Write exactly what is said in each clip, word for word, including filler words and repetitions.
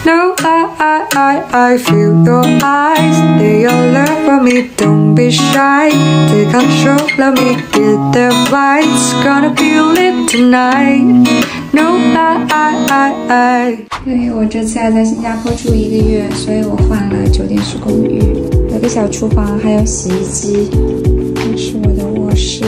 No, I, I, I, I feel your eyes. They all learn from me. Don't be shy. Take control, let me get the vibes. Gonna feel it tonight. No, I, I, I, I. 因为我这次要在新加坡住一个月，所以我换了酒店式公寓，有个小厨房，还有洗衣机。这是我的卧室。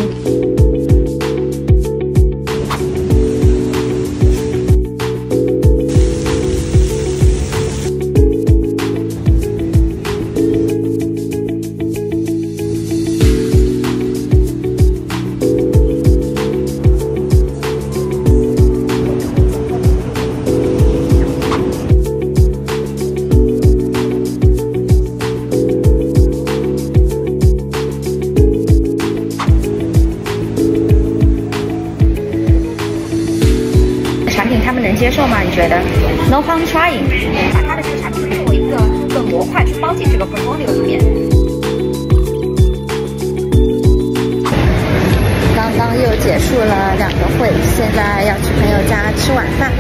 他们能接受吗？你觉得 ？No harm trying， 把它的这个产品作为一个一个模块去包进这个 portfolio 里面。刚刚又结束了两个会，现在要去朋友家吃晚饭。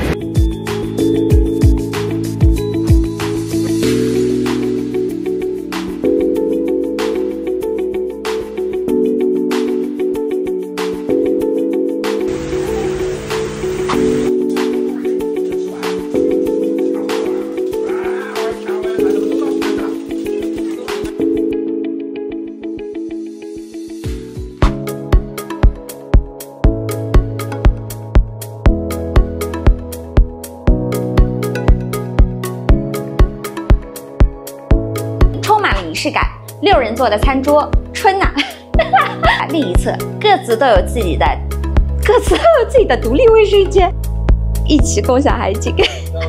仪式感，六人座的餐桌，春呐、啊！另一侧各自都有自己的，各自都有自己的独立卫生间，一起共享海景。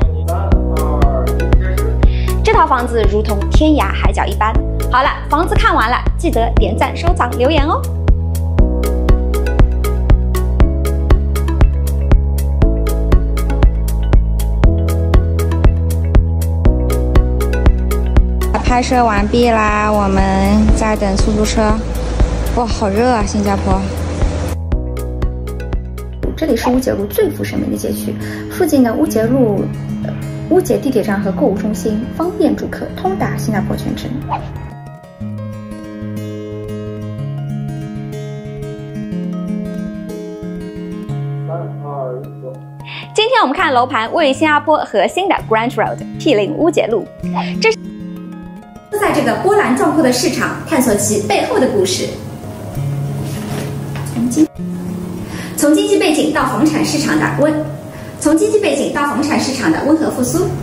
这套房子如同天涯海角一般。好了，房子看完了，记得点赞、收藏、留言哦。拍摄完毕啦，我们在等出租车。哇，好热啊，新加坡！这里是乌节路最负盛名的街区，附近的乌节路、呃、乌节地铁站和购物中心方便住客通达新加坡全城。今天我们看楼盘位于新加坡核心的 Grant Road 毗邻乌节路，这是。在这个波澜壮阔的市场，探索其背后的故事。从经从经济背景到房产市场的温，从经济背景到房产市场的温和复苏。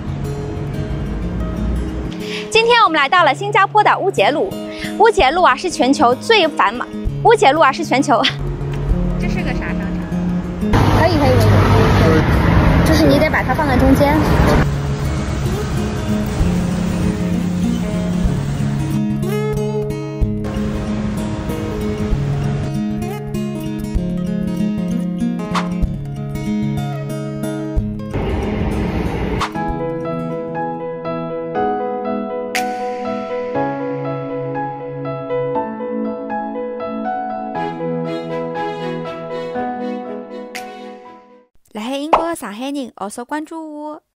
今天我们来到了新加坡的乌节路，乌节路啊是全球最繁忙，乌节路啊是全球。这是个啥商场？可以可以可以，就是你得把它放在中间。辣海英国的上海人，also关注我。